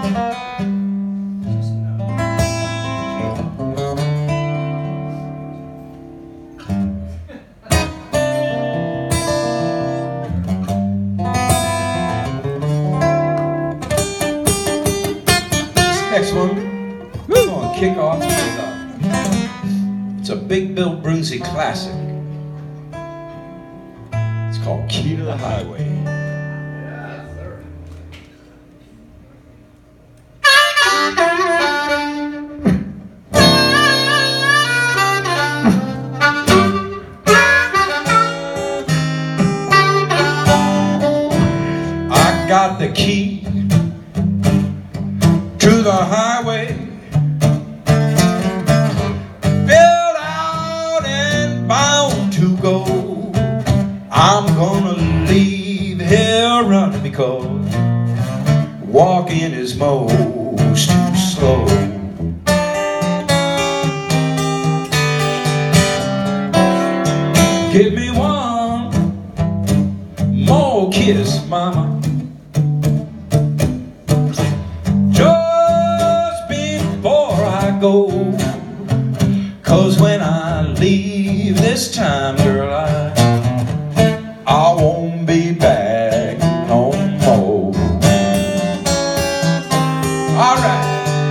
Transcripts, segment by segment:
Next one, we're going to kick off with it's a Big Bill Broonzy classic. It's called Key to the Highway. I got the key to the highway, built out and bound to go. I'm gonna leave here running because walking is most too slow. Give me one more kiss, mama, go, 'cause when I leave this time, girl, I won't be back no more. All right.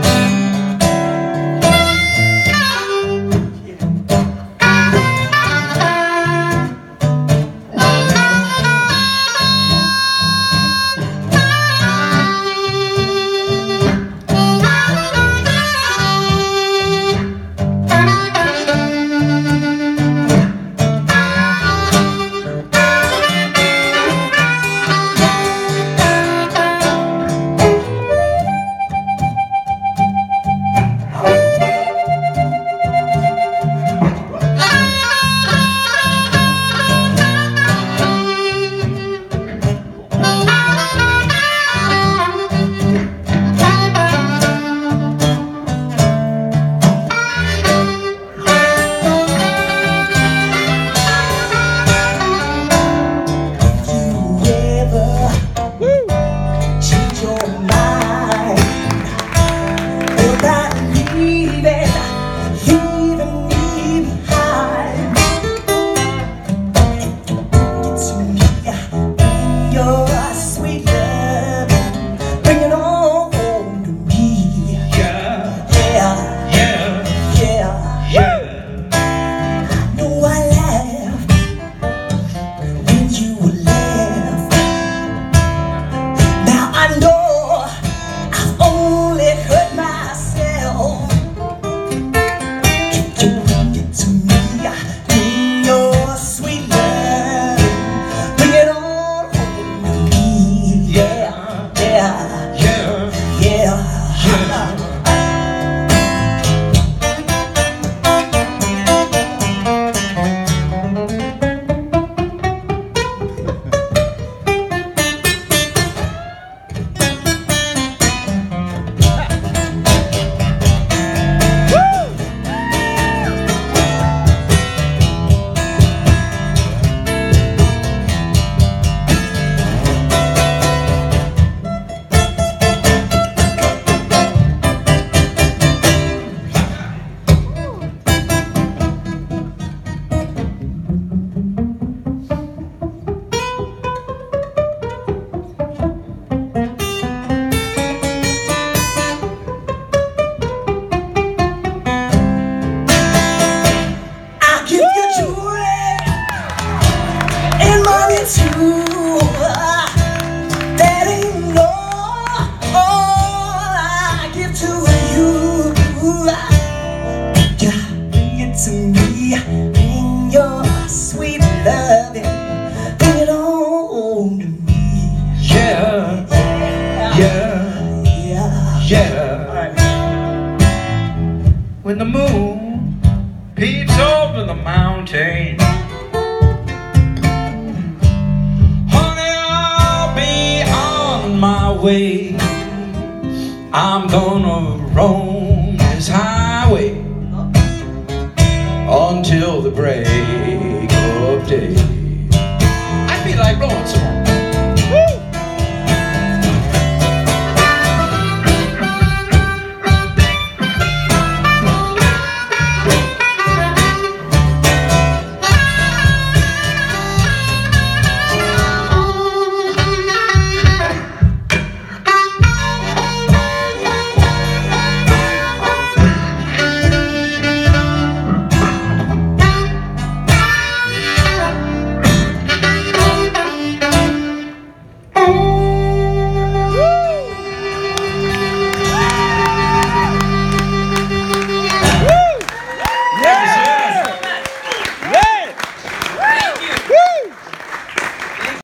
When the moon peeps over the mountain, honey, I'll be on my way. I'm gonna roam this highway until the break of day. I feel like blowing some more.